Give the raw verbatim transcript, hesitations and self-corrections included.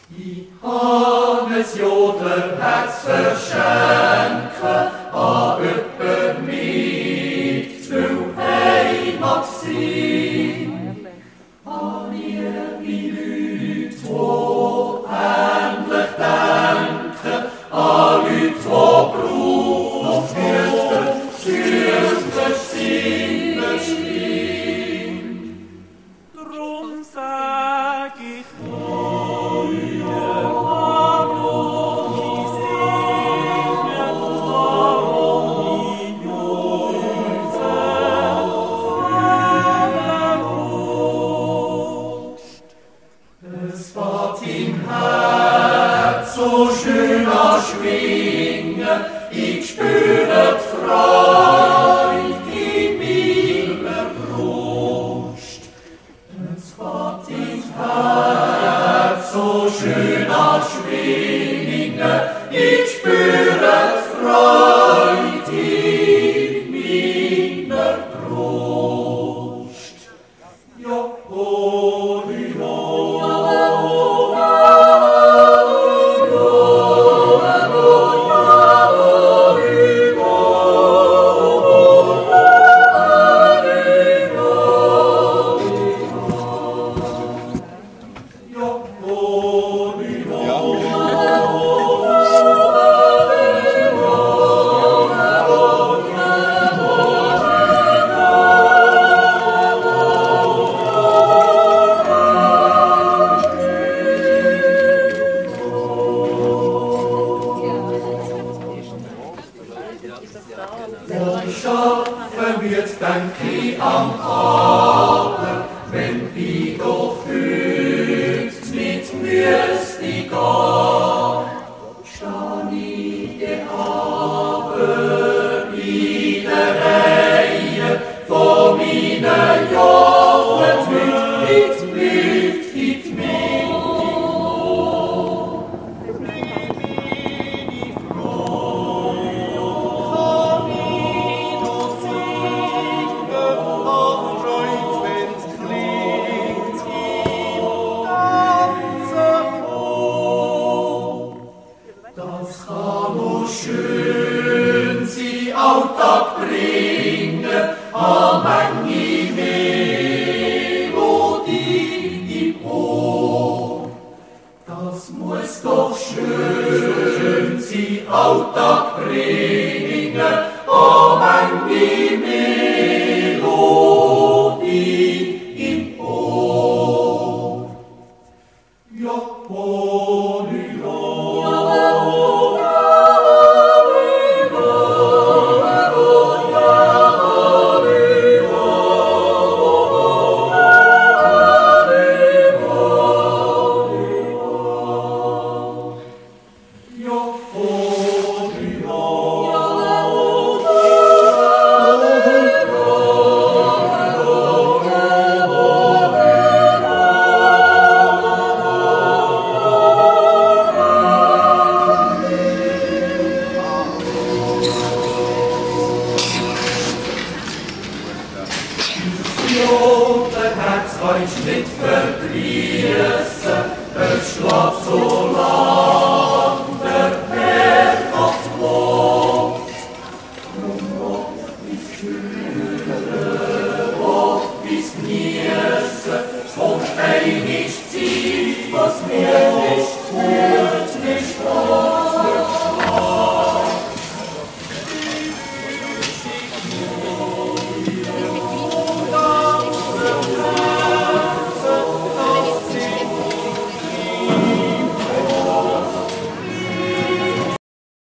Die Hannes Jodler hat's verschenken, a öppe mit zu Heimat sinn. A liebe Lüt, wo endlich denken, a Lüt, wo Bruch führten, führten Sinne stimmt. Drum sag ich so schön schwingen, ich spüre Freude in meiner Brust. Es fährt ins Herz so schön schwingen, ich spüre Freude in meiner Brust. Ja, oh, schaffen wird's, denk ich am Abend, wenn ich doch heut mit müsste gehen. Steh ich den Abend in der Reihe von meinen Jahren mit, mit, mit, mit. Das kann nur schön sie Alltag bringen, a manche Melodie im Ohr. Das muss doch schön sie Alltag bringen, a manche Melodie im Ohr. Ja, oh, Jodler hat's euch nicht verdrießen, es schlägt so lang der Herr Gott wohnt. Drum Gott wie's hören, Gott wie's genießen, sonst ein nicht Zeit, was wir